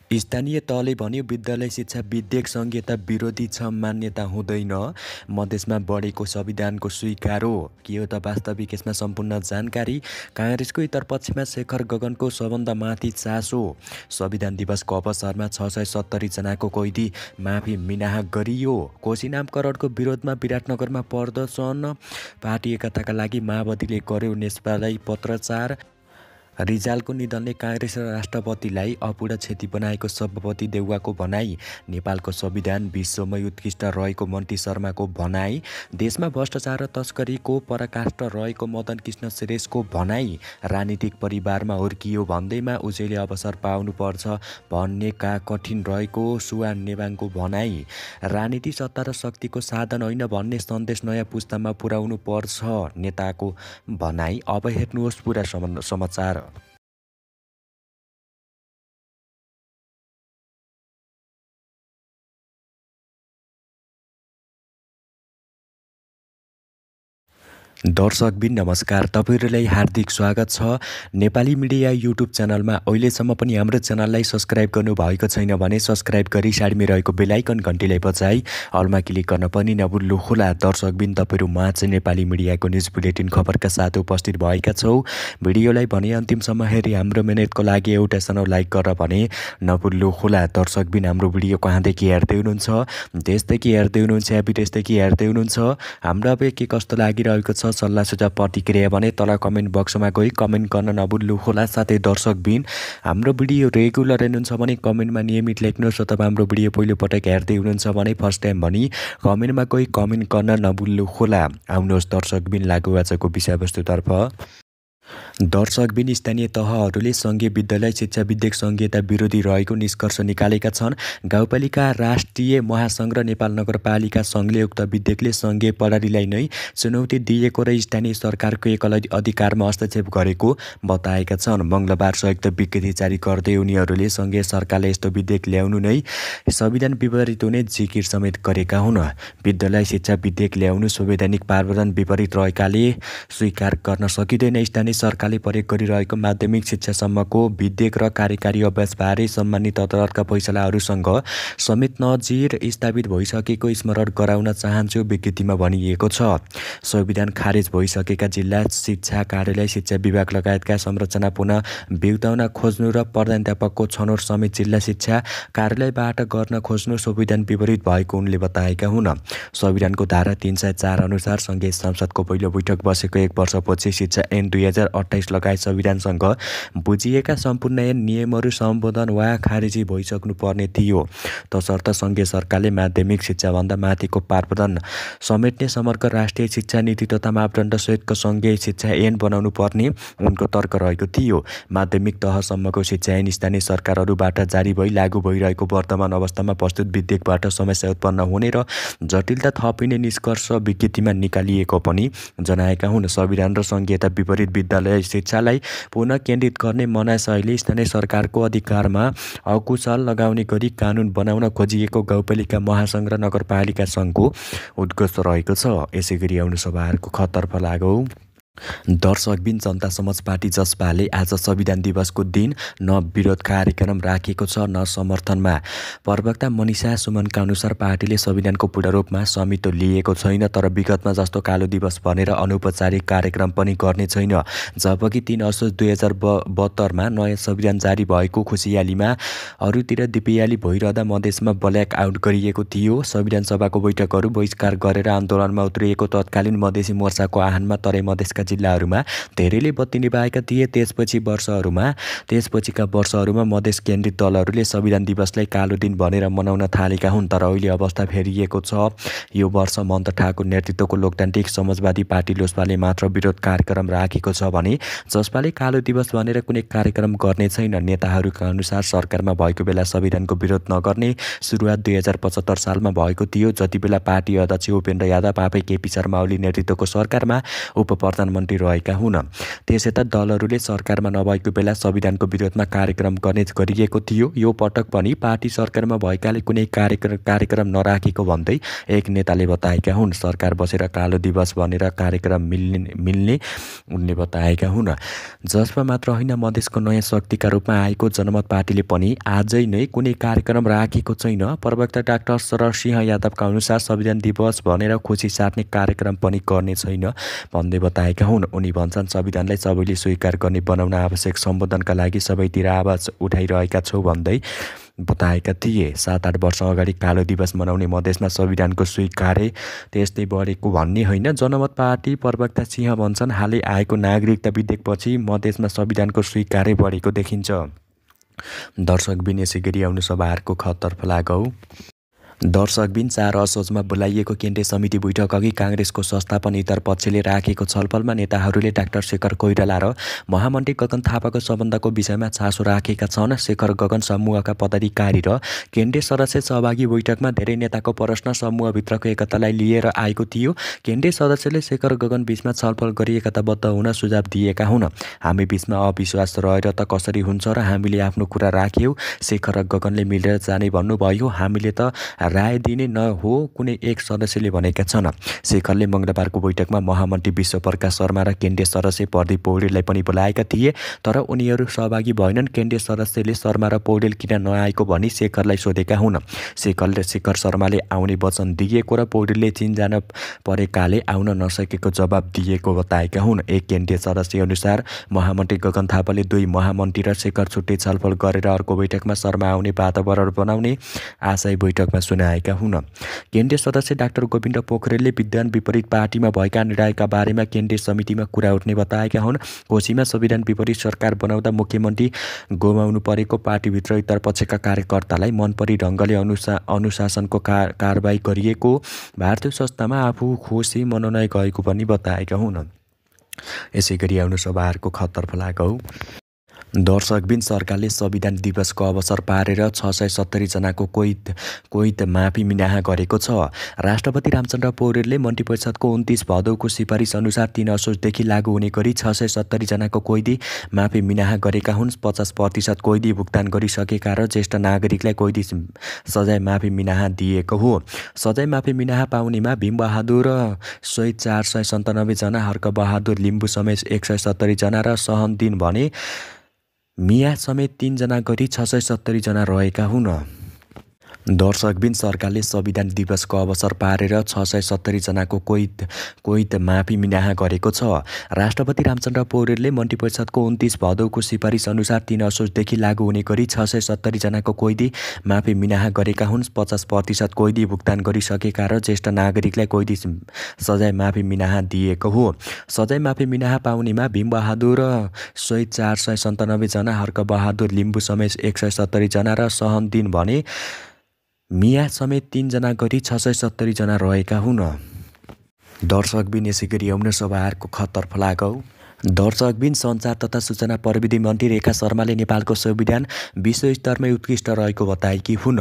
स्थानीय तहले भन्यो विद्यालय शिक्षा विधेयक संहिता विरोधी छ, मान्यता हुँदैन। मधेसमा बढेको संविधानको स्वीकार हो के हो त वास्तविक, यसमा सम्पूर्ण जानकारी। काङ्ग्रेसको इतरपक्षमा शेखर गगनको सबभन्दा चासो। संविधान दिवसको अवसरमा 670 जनाको कैदी माफी मिनाहा गरियो। कोशी नाम करोडको विरोधमा विराटनगरमा प्रदर्शन। पार्टी एकताका लागि माओवादीले गर्यो नेस्पालाई पत्रचार। रिजालको निधनले काङ्ग्रेस र राष्ट्रपतिलाई अपूर्ण क्षति बनाएको सभापति देउवाको भनाई। नेपालको संविधान विश्वमै उत्कृष्ट रहेको मन्टी शर्माको भनाई। देशमा भ्रष्टाचार र तस्करीको पराकाष्ठ रहेको मदन कृष्ण श्रेष्ठको भनाई। राजनीतिक परिवारमा हुर्कियो भन्दैमा उसैले अवसर पाउनुपर्छ भन्नेका कठिन रहेको सुवा नेवाङको भनाई। राजनीति सत्ता र शक्तिको साधन होइन भन्ने सन्देश नयाँ पुस्तामा पुर्याउनु पर्छ नेताको भनाई। अब हेर्नुहोस् पुरा समाचार। दर्शकबिन नमस्कार, तपाईहरुलाई हार्दिक स्वागत छ नेपाली मिडिया युट्युब च्यानलमा। अहिलेसम्म पनि हाम्रो च्यानललाई सब्स्क्राइब गर्नु भएको छैन भने सब्स्क्राइब गरी साइडमा रहेको बेल आइकन घण्टीलाई बजाई अलमा क्लिक गर्न पनि नभुल्नु होला। दर्शकबिन तपाईहरु माझ नेपाली मिडियाको न्युज बुलेटिन खबरका साथ उपस्थित भएका छौ। भिडियोलाई भने अन्तिमसम्म हेरी हाम्रो मेहनतको लागि एउटा सानो लाइक गरेर भने नभुल्नु होला। दर्शकबिन हाम्रो भिडियो कहाँदेखि हेर्दै हुनुहुन्छ, देशदेखि हेर्दै हुनुहुन्छ या विदेशदेखि हेर्दै हुनुहुन्छ, हाम्रो अब के कस्तो लागिरहेको छ सल्लाह सुझाव प्रतिक्रिया भने तल कमेन्ट बक्समा गई कमेन्ट गर्न नभुल्नु होला। साथै दर्शकबिन हाम्रो भिडियो रेगुलर हेर्नुहुन्छ भने कमेन्टमा नियमित लेख्नुहोस्, अथवा हाम्रो भिडियो पहिलोपटक हेर्दै हुनुहुन्छ भने फर्स्ट टाइम भनी कमेन्टमा गई कमेन्ट गर्न नभुल्नु होला। आउनुहोस् दर्शकबिन लागु आजको विषयवस्तुतर्फ। दर्शकबिन स्थानीय तहहरूले संघीय विद्यालय शिक्षा विधेयक संहिता विरोधी रहेको निष्कर्ष निकालेका छन्। गाउँपालिका राष्ट्रिय महासंघ र नेपाल नगरपालिका संघले उक्त विधेयकले संघीय प्रणालीलाई नै चुनौती दिएको र स्थानीय सरकारको एकल अधिकारमा हस्तक्षेप गरेको बताएका छन्। मंगलबार संयुक्त विज्ञप्ति जारी गर्दै उनीहरूले संघीय सरकारले यस्तो विधेयक ल्याउनु नै संविधान विपरीत हुने जिकिर समेत गरेका हुन्। विद्यालय शिक्षा विधेयक ल्याउनु संवैधानिक प्रावधान विपरीत रहेकाले स्वीकार गर्न सकिँदैन। स्थानीय सरकारले प्रयोग गरिरहेको माध्यमिक शिक्षासम्मको विधेयक र कार्यकारी अभ्यासबारे सम्मानित अदालतका फैसलाहरूसँग समेत नजिर स्थापित भइसकेको स्मरण गराउन चाहन्छु, विज्ञप्तिमा भनिएको छ। संविधान खारेज भइसकेका जिल्ला शिक्षा कार्यालय, शिक्षा विभाग लगायतका संरचना पुनः बिउताउन खोज्नु र प्रधानाध्यापकको छनौट समेत जिल्ला शिक्षा कार्यालयबाट गर्न खोज्नु संविधान विपरीत भएको उनले बताएका हुन्। संविधानको धारा 304 अनुसार संघीय संसदको पहिलो बैठक बसेको 1 वर्षपछि शिक्षा ऐन 2028 लगायत संविधानसँग बुझिएका सम्पूर्ण नियमहरू सम्बोधन वा खारेजी भइसक्नु पर्ने थियो। तसर्थ संघीय सरकारले माध्यमिक शिक्षाभन्दा माथिको प्रावधान समेट्ने समग्र राष्ट्रिय शिक्षा नीति तथा मापदण्ड सहितको संघीय शिक्षा ऐन बनाउनु पर्ने उनको तर्क रहेको थियो। माध्यमिक तहसम्मको शिक्षा ऐन स्थानीय सरकारहरूबाट जारी भई लागू भइरहेको वर्तमान अवस्थामा प्रस्तुत विधेयकबाट समस्या उत्पन्न हुने र जटिलता थपिने निष्कर्ष विज्ञप्तिमा निकालिएको पनि जनाएका हुन्। संविधान र संघीयता विपरीत विद्यालय शिक्षालाई पुनः केन्द्रित गर्ने मनासयले स्थानीय सरकारको अधिकारमा अकुशल लगाउने गरी कानुन बनाउन खोजिएको गाउँपालिका महासंघ र नगरपालिका संघको उद्घोष रहेको छ। यसैगरी आउनु सभाहरूको खतर्फ लागौ। दर्शकबिन जनता समाज पार्टी जसपाले आज संविधान दिवसको दिन न विरोध कार्यक्रम राखेको छ न समर्थनमा। प्रवक्ता मनिषा सुमनका अनुसार पार्टीले संविधानको पूर्ण रूपमा स्वामित्व लिएको छैन, तर विगतमा जस्तो कालो दिवस भनेर अनौपचारिक कार्यक्रम पनि गर्ने छैन। जबकि 3 असोज 2072 नयाँ संविधान जारी भएको खुसियालीमा अरूतिर दिपियाली भइरहँदा मधेसमा ब्ल्याक आउट गरिएको थियो। संविधान सभाको बैठकहरू बहिष्कार गरेर आन्दोलनमा उत्रिएको तत्कालीन मधेसी मोर्चाको आह्वानमा तराई मधेसका जिल्लाहरूमा धेरैले बत्ती निभाएका थिए। त्यसपछिका वर्षहरूमा मधेस केन्द्रित दलहरूले संविधान दिवसलाई कालो दिन भनेर मनाउन थालेका हुन्, तर अहिले अवस्था फेरिएको छ। यो वर्ष मन्त ठाकुर नेतृत्वको लोकतान्त्रिक समाजवादी पार्टी लोसपाले मात्र विरोध कार्यक्रम राखेको छ भने जसपाले कालो दिवस भनेर कुनै कार्यक्रम गर्ने छैन। नेताहरूका अनुसार सरकारमा भएको बेला संविधानको विरोध नगर्ने सुरुवात 2075 सालमा भएको थियो, जति बेला पार्टी अध्यक्ष उपेन्द्र यादव आफै केपी शर्मा ओली नेतृत्वको सरकारमा उपप्रधानमन्त्री महामन्त्री रहेका हुन्। त्यसयता दलहरूले सरकारमा नभएको बेला संविधानको विरोधमा कार्यक्रम गर्ने गरिएको थियो। यो पटक पनि पार्टी सरकारमा भएकाले कुनै कार्यक्रम नराखेको भन्दै एक नेताले बताएका हुन्। सरकार बसेर कालो दिवस भनेर कार्यक्रम मिल्ने उनले बताएका हुन्। जसमा मात्र होइन, मधेसको नयाँ शक्तिका रूपमा आएको जनमत पार्टीले पनि आजै नै कुनै कार्यक्रम राखेको छैन। प्रवक्ता डाक्टर शरद सिंह यादवका अनुसार संविधान दिवस भनेर खुसी साट्ने कार्यक्रम पनि गर्ने छैन भन्दै बताएका हुन्। उनी भन्छन्, संविधानलाई सबैले स्वीकार गर्ने बनाउन आवश्यक सम्बोधनका लागि सबैतिर आवाज उठाइरहेका छौँ भन्दै बताएका थिए। 7-8 वर्ष अगाडि कालो दिवस मनाउने मधेसमा संविधानको स्वीकारे त्यस्तै बढेको भन्ने होइन। जनमत पार्टी प्रवक्ता सिंह भन्छन्, हालै आएको नागरिकता विधेयकपछि मधेसमा संविधानको स्वीकारे बढेको देखिन्छ। दर्शकबिन, यसै गरी आउनु सभाहरूको खतर्फ लागौ। दर्शकबिन, 4 असोजमा बोलाइएको केन्द्रीय समिति बैठक अघि काङ्ग्रेसको संस्थापन इतर पक्षले राखेको छलफलमा नेताहरूले डाक्टर शेखर कोइराला र महामन्त्री गगन थापाको सम्बन्धको विषयमा चासो राखेका छन्। शेखर गगन समूहका पदाधिकारी र केन्द्रीय सदस्य सहभागी बैठकमा धेरै नेताको प्रश्न समूहभित्रको एकतालाई लिएर आएको थियो। केन्द्रीय सदस्यले शेखर गगन बीचमा छलफल गरी एकताबद्ध हुन सुझाव दिएका हुन्। हामी बीचमा अविश्वास रहेर त कसरी हुन्छ र हामीले आफ्नो कुरा राख्यौँ। शेखर गगनले मिलेर जाने भन्नुभयो। हामीले त राय दिने न हो, कुनै एक सदस्यले भनेका छन्। शेखरले मङ्गलबारको बैठकमा महामन्त्री विश्वप्रकाश शर्मा र केन्द्रीय सदस्य प्रदीप पौडेललाई पनि बोलाएका थिए, तर उनीहरू सहभागी भएनन्। केन्द्रीय सदस्यले शर्मा र पौडेल किन नआएको भनी शेखरलाई सोधेका हुन्। शेखर शर्माले आउने वचन दिएको र पौडेलले चीन जान परेकाले आउन नसकेको जवाब दिएको बताएका हुन्। एक केन्द्रीय सदस्य अनुसार महामन्त्री गगन थापाले 2 महामन्त्री र शेखर छुट्टै छलफल गरेर अर्को बैठकमा शर्मा आउने वातावरण बनाउने आशय बैठकमा सुनाएका हुन्। केन्द्रीय सदस्य डाक्टर गोविन्द पोखरेलले विद्वान विपरीत पार्टीमा भएका निर्णयका बारेमा केन्द्रीय समितिमा कुरा उठ्ने बताएका हुन्। कोशीमा संविधान विपरीत सरकार बनाउँदा मुख्यमन्त्री गुमाउनु परेको पार्टीभित्र इतर पक्षका कार्यकर्तालाई मनपरी ढङ्गले अनुशासनको कारबाही गरिएको भारतीय संस्थामा आफू खुसी मनाउन गएको पनि बताएका हुन्। यसै गरी आउनु सभाहरूको खतर्फ लागौ। दर्शकबिन, सरकारले संविधान दिवसको अवसर पारेर 670 जनाको कोइद माफी मिनाहा गरेको छ। राष्ट्रपति रामचन्द्र पौडेलले मन्त्री परिषदको 29 भदौको सिफारिस अनुसार 3 असोजदेखि लागू हुने गरी 670 जनाको कोइदी माफी मिनाहा गरेका हुन्। 50% कोइदी भुक्तान गरिसकेका र ज्येष्ठ नागरिकलाई कोइदी सजाय माफी मिनाहा दिएको हो। सजाय माफी मिनाहा पाउनेमा भीमबहादुर शहीद 497 जना, हर्कबहादुर लिम्बू समेत 170 जना र सहनदिन भने मिया समेत 3 जना गरी 670 जना रहेका हुन्। दर्शकबिन, सरकारले संविधान दिवसको अवसर पारेर 670 जनाको कोइद माफी मिनाहा गरेको छ। राष्ट्रपति रामचन्द्र पौडेलले मन्त्री परिषदको 29 भदौको सिफारिस अनुसार 3 असोजदेखि लागू हुने गरी 670 जनाको कोइदी माफी मिनाहा गरेका हुन्। 50% कोइदी भुक्तान गरिसकेका र ज्येष्ठ नागरिकलाई कोइदी सजाय माफी मिनाहा दिएको हो। सजाय माफी मिनाहा पाउनेमा भीमबहादुर शहीद 497 जना, हर्कबहादुर लिम्बू समेत 170 जना र सहनदिन भने मिया समेत 3 जना गरी 670 जना रहेका हुन्। दर्शकबिन, यसै गरी आउन सभाहरूको खतर्फ लागौ। दर्शकबिन, सञ्चार तथा सूचना प्रविधि मन्त्री रेखा शर्माले नेपालको संविधान विश्वस्तरमै उत्कृष्ट रहेको बताएकी हुन्।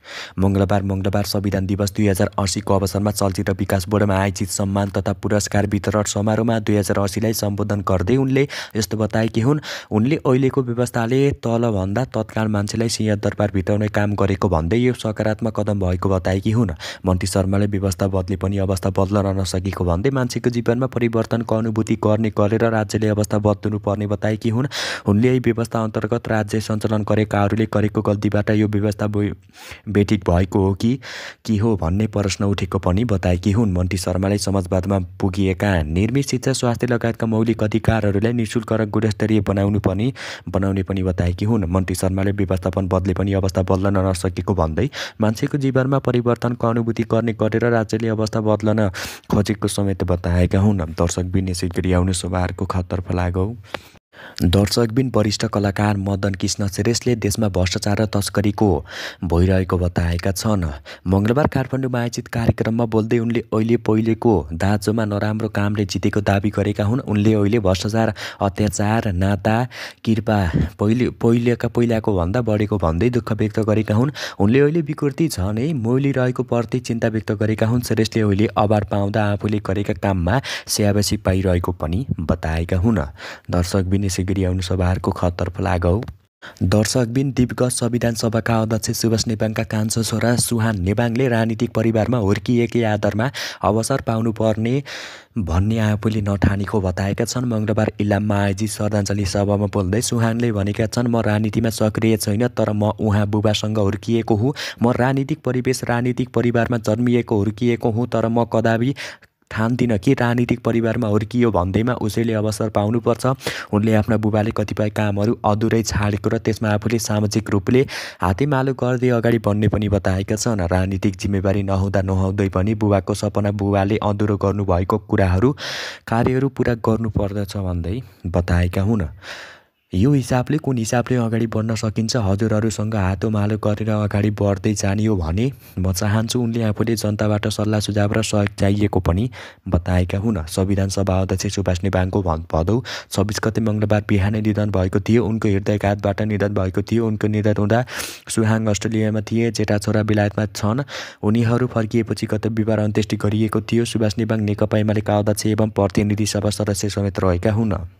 मङ्गलबार संविधान दिवस 2080 को अवसरमा चलचित्र विकास बोर्डमा आयोजित सम्मान तथा पुरस्कार वितरण समारोहमा 2080लाई सम्बोधन गर्दै उनले यस्तो बताएकी हुन्। उनले अहिलेको व्यवस्थाले तलभन्दा तत्काल मान्छेलाई सिंहदरबार भित्राउने काम गरेको भन्दै यो सकारात्मक कदम भएको बताएकी हुन्। मन्त्री शर्माले व्यवस्था बदले पनि अवस्था बदल्न नसकेको भन्दै मान्छेको जीवनमा परिवर्तनको अनुभूति गरेर राज्यले अवस्था बदल्नु पर्ने बताएकी हुन्। उनले यही व्यवस्था अन्तर्गत राज्य सञ्चालन गरेकाहरूले गरेको गल्तीबाट यो व्यवस्था बेठिक भएको हो कि हो भन्ने प्रश्न उठेको पनि बताएकी हुन्। मन्त्री शर्माले समाजवादमा पुगिएका निर्मित शिक्षा, स्वास्थ्य लगायतका मौलिक अधिकारहरूलाई निःशुल्क र गुणस्तरीय बनाउने पनि बताएकी हुन्। मन्त्री शर्माले व्यवस्थापन बदले पनि अवस्था बदल्न नसकेको भन्दै मान्छेको जीवनमा परिवर्तनको अनुभूति गरेर राज्यले अवस्था बदल्न खोजेको समेत बताएका हुन्। दर्शकबिन, यसै गरी आउने सभाहरूको खतर्फ लागौ। दर्शकबिन वरिष्ठ कलाकार मदन कृष्ण श्रेष्ठले देशमा भ्रष्टाचार र तस्करीको भइरहेको बताएका छन्। मङ्गलबार काठमाडौँमा आयोजित कार्यक्रममा बोल्दै उनले अहिले पहिलेको दाँजोमा नराम्रो कामले जितेको दाबी गरेका हुन्। उनले अहिले भ्रष्टाचार, अत्याचार, नाता कृपा पहिलाको भन्दा बढेको भन्दै दुःख व्यक्त गरेका हुन्। उनले अहिले विकृति छ नै मोलिरहेको प्रति चिन्ता व्यक्त गरेका हुन्। श्रेष्ठले अहिले अवार्ड पाउँदा आफूले गरेका काममा स्याबासी पाइरहेको पनि बताएका हुन्। दर्शकबिन यसै गरी आउनु सभाहरूको खतर्फ लागौ। दर्शकबिन दिवगत संविधान सभाका अध्यक्ष सुभाष नेवाङका कान्छो छोरा सुहान नेवाङले राजनीतिक परिवारमा हुर्किएकै आधारमा अवसर पाउनुपर्ने भन्ने आफूले नठानेको बताएका छन्। मङ्गलबार इलाममा आयोजित श्रद्धाञ्जली सभामा बोल्दै सुहानले भनेका छन्, म राजनीतिमा सक्रिय छैन, तर म उहाँ बुबासँग हुर्किएको हुँ। म राजनीतिक राजनीतिक परिवारमा जन्मिएको हुर्किएको हुँ, तर म कदापि ठान्दिनँ कि राजनीतिक परिवारमा हुर्कियो भन्दैमा उसैले अवसर पाउनुपर्छ। उनले आफ्ना बुबाले कतिपय कामहरू अधुरै छाडेको र त्यसमा आफूले सामाजिक रूपले हातेमालो गर्दै अगाडि बढ्ने पनि बताएका छन्। राजनीतिक जिम्मेवारी नहुँदै पनि बुबाको सपना बुबाले अधुरो गर्नुभएको कार्यहरू पुरा गर्नुपर्दछ भन्दै बताएका हुन्। यो हिसाबले कुन हिसाबले अगाडि बढ्न सकिन्छ, हजुरहरूसँग हातोमालो गरेर अगाडि बढ्दै जाने हो भने म चाहन्छु। उनले आफूले जनताबाट सल्लाह सुझाव र सहयोग चाहिएको पनि बताएका हुन्। संविधान सभा अध्यक्ष सुभाष नेवाङको भदौ 26 गते मङ्गलबार बिहानै निधन भएको थियो। उनको हृदयाघातबाट निधन भएको थियो। उनको निधन हुँदा सुहाङ अस्ट्रेलियामा थिए, जेठा छोरा बेलायतमा छन्। उनीहरू फर्किएपछि गत बिहिबार अन्त्येष्टि गरिएको थियो। सुभाष नेवाङ नेकपा एमालेका अध्यक्ष एवं प्रतिनिधि सभा सदस्य समेत रहेका हुन्।